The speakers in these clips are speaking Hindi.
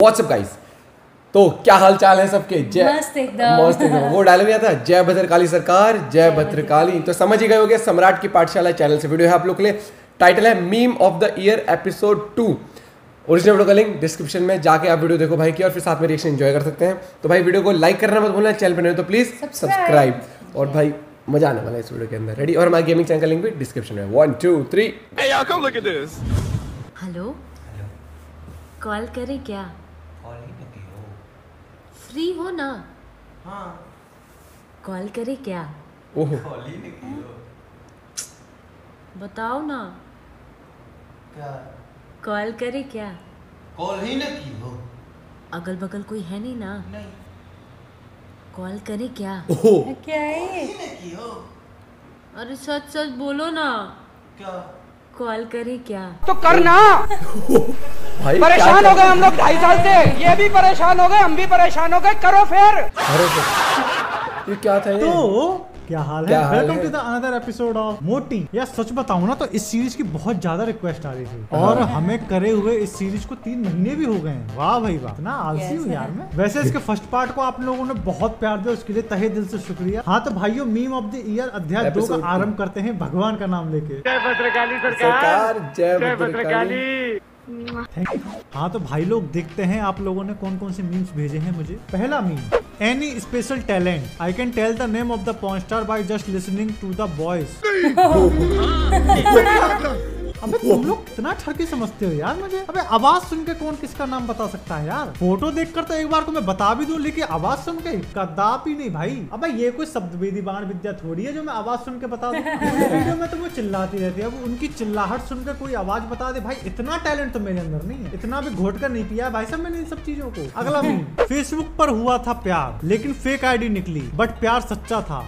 व्हाट्सअप गाइस, तो क्या हाल चाल है सबके? जय मस्त एकदम। वो डायलॉग नहीं था, जय भद्रकाली सरकार, जय भद्रकाली। तो समझ ही गए होंगे, सम्राट की पाठशाला चैनल से वीडियो है आप लोग के लिए। टाइटल है meme of the year episode 2। Original video का लिंक डिस्क्रिप्शन में जाके आप वीडियो देखो भाई की, और फिर साथ में रिएक्शन एंजॉय कर सकते हैं। तो भाई वीडियो को लाइक करना मत भूलना, चैनल पर नहीं हो तो प्लीज सब्सक्राइब। और भाई मजा आने वाला है इस वीडियो के अंदर। रेडी? और हमारे गेमिंग चैनल का लिंक भी डिस्क्रिप्शन में। 1 2 3। Hey y'all, come look at this. Hello, call करे क्या? फ्री हो ना? हाँ, कॉल करे क्या? ओहो, बताओ ना, क्या कॉल करे क्या? कॉल ही न की हो? अगल बगल कोई है नहीं ना? नहीं, कॉल करे क्या? ओहो, क्या है? ही न की हो? अरे सच सच बोलो ना, क्या कॉल करे क्या? तो करना। भाई परेशान हो गए हम लोग 2.5 साल से, ये भी परेशान हो गए, हम भी परेशान हो गए, करो फिर। अरे ये क्या था? ये तो क्या हाल क्या है? हाल वेलकम है? To the another episode of मोटी। यार सच बताऊं ना तो इस सीरीज की बहुत ज्यादा रिक्वेस्ट आ रही थी, और हमें करे हुए इस सीरीज को 3 महीने भी हो गए हैं। वाह भाई वाह, इतना आलसी हूँ यार मैं। वैसे इसके फर्स्ट पार्ट को आप लोगों ने बहुत प्यार दिया, उसके लिए तहे दिल से शुक्रिया। हाँ तो भाइयों, मीम ऑफ द ईयर अध्याय 2 का आरंभ करते हैं भगवान का नाम लेके। जय भद्रकाली सरकार, जय भद्रकाली। हाँ तो भाई लोग देखते हैं आप लोगों ने कौन कौन से मीम्स भेजे हैं मुझे। पहला meme, any special talent, I can tell the name of the porn star by just listening to the voice. अबे तुम लोग कितना ठरकी समझते हो यार मुझे। अबे आवाज सुन के कौन किसका नाम बता सकता है यार? फोटो देखकर तो एक बार को मैं बता भी दूं, लेकिन आवाज सुन के कदापि नहीं भाई। अबे ये कोई शब्द वेदी बाण विद्या थोड़ी है जो मैं आवाज सुन के बता दूं। वीडियो में तो वो चिल्लाती रहती है, अब उनकी चिल्लाहट सुन के कोई आवाज बता दे, भाई इतना टैलेंट तो मेरे अंदर नहीं है, इतना भी घोट कर नहीं पिया भाई साहब मैंने इन सब चीजों को। अगला मीम, फेसबुक पर हुआ था प्यार लेकिन फेक आईडी निकली, बट प्यार सच्चा था।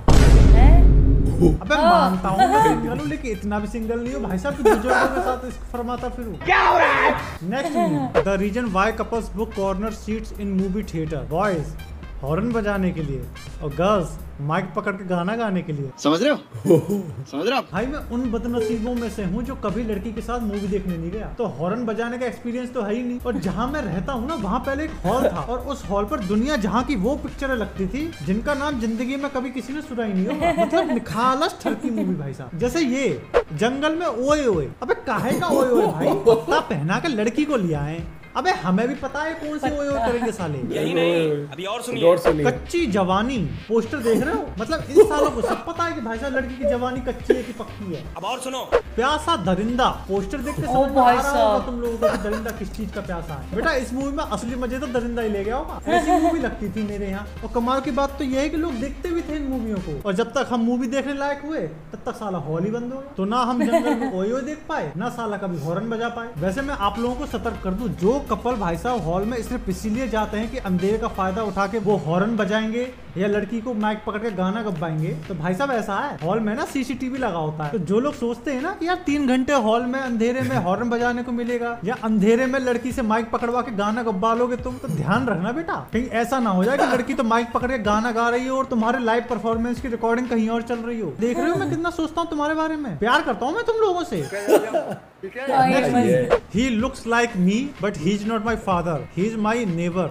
अबे मानता हूँ मैं सिंगल हूँ, लेकिन इतना भी सिंगल नहीं हो भाई साहब, बुजुर्गों के साथ इश्क फरमाता फिर क्या हो रहा है? Next, the reason why couples book corner seats in movie theatre, boys horn बजाने के लिए और गर्ल्स माइक पकड़ के गाना गाने के लिए। समझ रहे हो? समझ रहे हो? भाई मैं उन बदनसीबों में से हूँ जो कभी लड़की के साथ मूवी देखने नहीं गया, तो हॉर्न बजाने का एक्सपीरियंस तो है ही नहीं। और जहाँ मैं रहता हूँ ना, वहाँ पहले एक हॉल था, और उस हॉल पर दुनिया जहाँ की वो पिक्चरें लगती थी जिनका नाम जिंदगी में कभी किसी ने सुना ही नहीं होगा। मतलब निखालस ठरकी मूवी भाई साहब। जैसे ये जंगल में ओए ओए, अबे काहे का ओए ओए भाई? कुत्ता पहना के लड़की को लिया है। अबे हमें भी पता है कौन से ओए ओए करेंगे साले। यही नहीं, अभी और सुनिए। कच्ची जवानी पोस्टर देख रहे हो? मतलब इन सालों को सब पता है कि भाई साहब लड़की की जवानी कच्ची है कि पक्की है। अब और सुनो। प्यासा दरिंदा पोस्टर देख के समझ में आ रहा होगा तुम लोगों को कि दरिंदा किस चीज का प्यासा है। बेटा इस मूवी में असली मजे तो दरिंदा ही ले गया होगा। ऐसी मूवी लगती थी मेरे यहाँ। और कमाल की बात तो यह है कि लोग देखते भी थे इन मूवियों को, और जब तक हम मूवी देखने लायक हुए तब तक साला हॉल ही बंद हो गया। तो ना हम जंगल में ओए ओए देख पाए, ना साला कभी हॉर्न बजा पाए। वैसे मैं आप लोगों को सतर्क कर दूं, जो कपल भाई साहब हॉल में सिर्फ इसीलिए जाते हैं कि अंधेरे का फायदा उठा के वो हॉर्न बजाएंगे या लड़की को माइक पकड़ के गाना गवाएंगे, तो भाई साहब ऐसा है, हॉल में ना सीसीटीवी लगा होता है। तो जो लोग सोचते हैं ना कि यार 3 घंटे हॉल में अंधेरे में हॉर्न बजाने को मिलेगा या अंधेरे में लड़की से माइक पकड़वा के गाना गवा लोगे तुम, तो ध्यान रखना बेटा, कहीं ऐसा ना हो जाए कि लड़की तो माइक पकड़ के गाना गा रही हो और तुम्हारे लाइव परफॉर्मेंस की रिकॉर्डिंग कहीं और चल रही हो। देख रहे हो मैं कितना सोचता हूँ तुम्हारे बारे में, प्यार करता हूँ मैं तुम लोगों से। He looks like me, but he's not my father. He's my neighbor.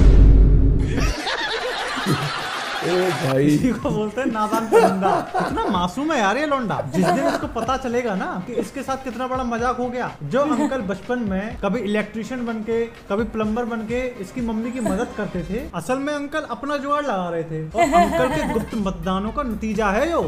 भाई इसी को बोलते हैं नादान परिंदा। कितना मासूम है यार ये लौंडा। जिस दिन इसको पता चलेगा ना कि इसके साथ कितना बड़ा मजाक हो गया, जो अंकल बचपन में कभी इलेक्ट्रिशियन बनके कभी प्लम्बर बनके इसकी मम्मी की मदद करते थे, असल में अंकल अपना जुगाड़ लगा रहे थे, और अंकल के गुप्त मतदानों का नतीजा है यो।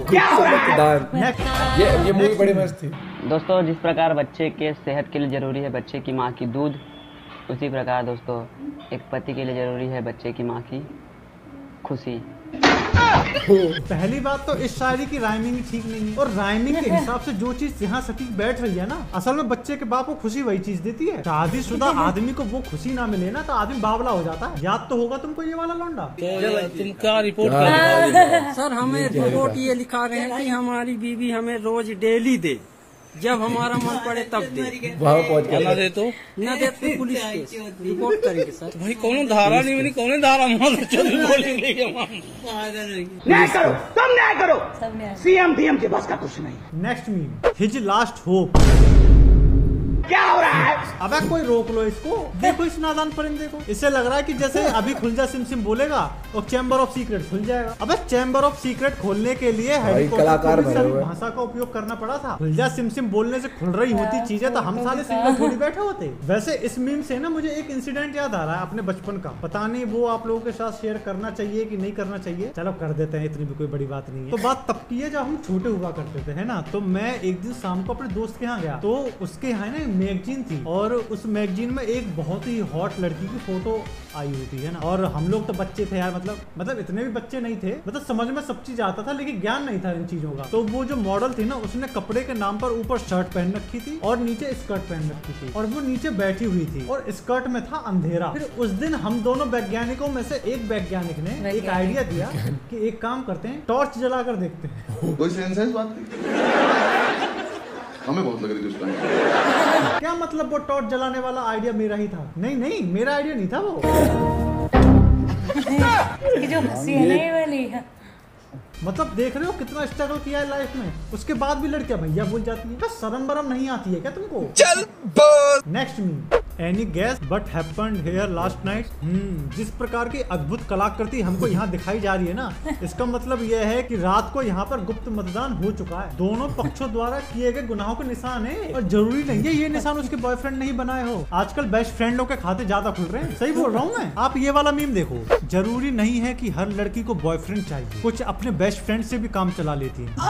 ये मूवी बड़ी मस्त थी दोस्तों। जिस प्रकार बच्चे के सेहत के लिए जरूरी है बच्चे की माँ की दूध, उसी प्रकार दोस्तों एक पति के लिए जरूरी है बच्चे की माँ की खुशी। पहली बात तो इस शायरी की राइमिंग ठीक नहीं है, और राइमिंग के हिसाब से जो चीज यहाँ सटीक बैठ रही है ना, असल में बच्चे के बाप को खुशी वही चीज देती है। शादीशुदा आदमी को वो खुशी ना मिले ना तो आदमी बावला हो जाता है। याद तो होगा तुमको ये वाला लौंडा। तुम क्या रिपोर्ट सर? हमें रिपोर्ट ये लिखा रहे हैं कि हमारी बीवी हमें रोज डेली दे, जब हमारा मन पड़े तब दे। वहाँ पहुँच गया। न दे तो पुलिस केस रिपोर्ट करेंगे सर। तो भाई कौन धारा नहीं बनी, कौन धारा बोलेंगे। न्याय करो, तुम न्याय करो, सीएम डीएम के बस का कुछ नहीं। Next meme, his last hope. क्या हो रहा है? अबे कोई रोक लो इसको, देखो इस नादान परिंदे को। इससे लग रहा है कि जैसे अभी खुल जा सिम सिम बोलेगा और चैम्बर ऑफ सीक्रेट खुल जाएगा। अबे चैम्बर ऑफ सीक्रेट खोलने के लिए हैरी पॉटर को भी सारी भाषा का उपयोग करना पड़ा था। खुल जा सिम सिम बोलने से खुल रही होती चीजें तो हम साले सिंगल थोड़ी बैठे होते। वैसे इस मीम से ना मुझे एक इंसिडेंट याद आ रहा है अपने बचपन का, पता नहीं वो आप लोगों के साथ शेयर करना चाहिए कि नहीं करना चाहिए, चलो कर देते हैं, इतनी भी कोई बड़ी बात नहीं है। तो बात तब की है जब हम छोटे हुआ करते थे, है ना। तो मैं एक दिन शाम को अपने दोस्त के यहाँ गया, तो उसके यहाँ ना मैगजीन थी और उस मैगजीन में एक बहुत ही हॉट लड़की की फोटो आई हुई थी, है ना। और हम लोग तो बच्चे थे यार, मतलब इतने भी बच्चे नहीं थे, मतलब समझ में सब चीज आता था लेकिन ज्ञान नहीं था इन चीजों का। तो वो जो मॉडल थी ना उसने कपड़े के नाम पर ऊपर शर्ट पहन रखी थी और नीचे स्कर्ट पहन रखी थी और वो नीचे बैठी हुई थी और स्कर्ट में था अंधेरा। फिर उस दिन हम दोनों वैज्ञानिकों में से एक वैज्ञानिक ने एक आइडिया दिया कि एक काम करते हैं, टॉर्च जलाकर देखते हैं। कोई सेंस है इस बात की? हमें बहुत लग रही थी उस टाइम। क्या मतलब वो टॉर्च जलाने वाला आइडिया मेरा ही था? नहीं मेरा आइडिया नहीं था वो। जो हंसी है ना वाली है। मतलब देख रहे हो कितना स्ट्रगल किया है लाइफ में, उसके बाद भी लड़कियां भैया बोल जाती है। शर्म बरम नहीं आती है क्या तुमको? चल next me, any guess but happened here last night. जिस प्रकार की अद्भुत कलाकृति हमको यहाँ दिखाई जा रही है ना, इसका मतलब यह है कि रात को यहाँ पर गुप्त मतदान हो चुका है। दोनों पक्षों द्वारा किए गए गुनाहों के निशान है और जरूरी नहीं है ये निशान उसके बॉयफ्रेंड नहीं बनाए हो। आजकल बेस्ट फ्रेंडों के खाते ज्यादा खुल रहे हैं, सही बोल रहा हूँ मैं। आप ये वाला मीम देखो, जरूरी नहीं है कि हर लड़की को बॉयफ्रेंड चाहिए, कुछ अपने बेस्ट फ्रेंड से भी काम चला लेती है।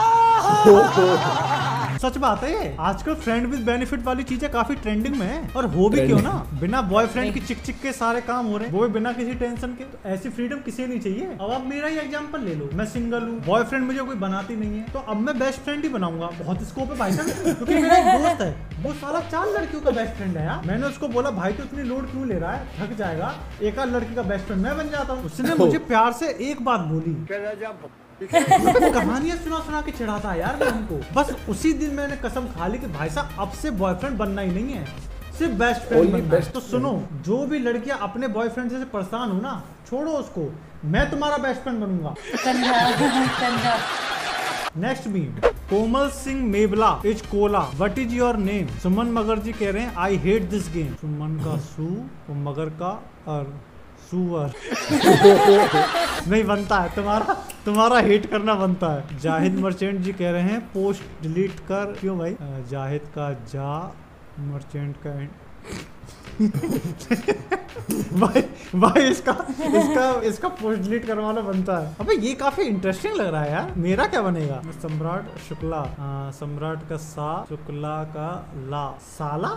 सच बात है ये, आजकल फ्रेंड विद बेनिफिट वाली चीजें काफी ट्रेंडिंग में है और हो भी क्यों ना, बिना बॉयफ्रेंड की चिक चिक के सारे काम हो रहे हैं, वो भी बिना किसी टेंशन के। तो ऐसी फ्रीडम किसी नहीं चाहिए। अब आप मेरा ही एग्जांपल ले लो, मैं सिंगल हूँ, बॉयफ्रेंड मुझे कोई बनाती नहीं है, तो अब मैं बेस्ट फ्रेंड ही बनाऊंगा। बहुत स्कोप है भाई साहब, क्योंकि मेरा एक दोस्त है वो साला 4 लड़कियों का बेस्ट फ्रेंड है यार। मैंने उसको बोला भाई तो इतनी लोड क्यों ले रहा है, थक जाएगा, एक आध लड़की का बेस्ट फ्रेंड मैं बन जाता हूँ। उसने मुझे प्यार से एक बात बोली, कहानियां सुना के चिढ़ाता है यार मैं हमको। बस उसी दिन मैंने कसम खा ली कि भाई साहब अब से बॉयफ्रेंड बनना ही नहीं है, सिर्फ बेस्ट फ्रेंड बनना है। तो सुनो, जो भी लड़कियां अपने बॉयफ्रेंड से परेशान हो ना, छोड़ो उसको, मैं तुम्हारा बेस्ट फ्रेंड बनूंगा। नेक्स्ट मीट, कोमल सिंह मेबला इज कोला, what is your name? Suman Magar ji कह रहे हैं I hate this game. Suman का सू और मगर का अर, सुअर। नहीं बनता है, तुम्हारा हेट करना बनता है। जाहिद मर्चेंट जी कह रहे हैं पोस्ट डिलीट कर। क्यों भाई? जाहिद का जा, मर्चेंट का भाई इसका पोस्ट डिलीट करवाना बनता है। अबे ये काफी इंटरेस्टिंग लग रहा है यार। मेरा क्या बनेगा? सम्राट शुक्ला, सम्राट का सा, शुक्ला का ला, साला।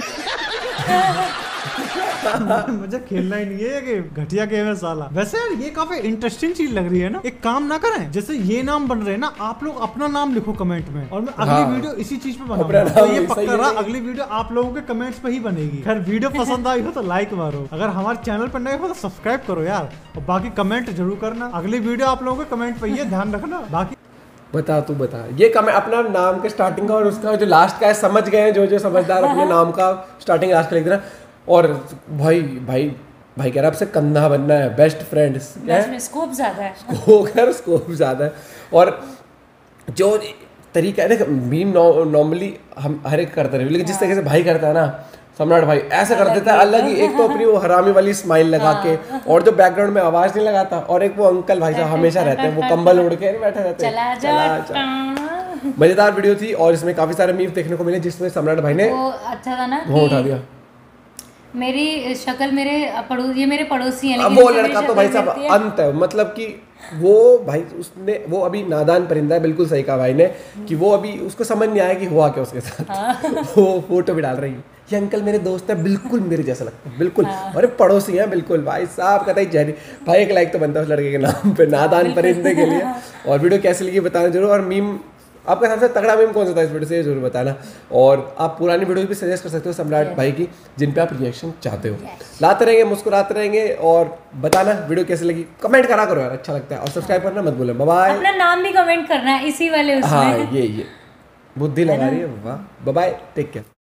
मुझे खेलना ही नहीं है कि घटिया गेम है साला। वैसे यार ये काफी इंटरेस्टिंग चीज लग रही है ना। एक काम ना करें, जैसे ये नाम बन रहे हैं ना, आप लोग अपना नाम लिखो कमेंट में और मैं अगली वीडियो इसी चीज पे बनाऊंगा। तो ये पक्का रहा, अगली वीडियो आप लोगों के कमेंट्स पे ही बनेगी। खैर वीडियो पसंद आई हो तो लाइक मारो, अगर हमारे चैनल पर नए हो तो सब्सक्राइब करो यार, और बाकी कमेंट जरूर करना। अगली वीडियो आप लोगों के कमेंट पे ही है, ध्यान रखना। बाकी बता, तू बता, ये कमेंट अपना नाम के स्टार्टिंग का और उसका जो लास्ट का है, समझ गए हैं जो समझदार अपने नाम का स्टार्टिंग लास्ट का लिख देना। और भाई कह रहा आपसे कंधा बनना है, बेस्ट फ्रेंड्स, स्कोप ज्यादा है, स्कोप ज्यादा है। और जो तरीका है ना, मीम नॉर्मली हम हर एक करते रहे, लेकिन जिस तरीके से भाई करता है ना, सम्राट भाई ऐसा कर देता है अलग ही। एक तो अपनी वो हरामी वाली स्माइल लगा के, और जो बैकग्राउंड में आवाज नहीं लगाता, और एक वो अंकल भाई साहब हमेशा रहते हैं, वो कंबल ओढ़ के बैठे रहते हैं। मजेदार वीडियो थी और इसमें काफी सारे मीम देखने को मिले, जिसमें सम्राट भाई ने अच्छा था ना, वो उठा दिया। मेरी शक्ल ये मेरे पड़ोसी हैं, लेकिन वो लड़का तो भाई साहब अंत है, मतलब कि वो भाई वो अभी नादान परिंदा है। बिल्कुल सही कहा भाई ने कि वो अभी उसको समझ नहीं आया कि हुआ क्या उसके साथ। वो फोटो भी डाल रही है, ये अंकल मेरे दोस्त है, बिल्कुल मेरे जैसा लगता है, बिल्कुल अरे पड़ोसी हैं बिल्कुल। भाई साहब कहता ही जहरी भाई, एक लाइक तो बनता है उस लड़के के नाम पे, नादान परिंदे के लिए। और वीडियो कैसे लगी बताना जरूर, और मीम आपका सबसे तगड़ा मीम कौन सा था इस वीडियो से जरूर बताना। और आप पुरानी वीडियो भी सजेस्ट कर सकते हो सम्राट भाई की, जिन पे आप रिएक्शन चाहते हो। लाते रहेंगे, मुस्कुराते रहेंगे, और बताना वीडियो कैसे लगी, कमेंट करा करो यार, अच्छा लगता है। और सब्सक्राइब करना मत भूलें। Bye bye. अपना नाम भी कमेंट करना है इसी वाले उसमें। हाँ ये बुद्धि लगा रही है, वाह। Bye bye, take care.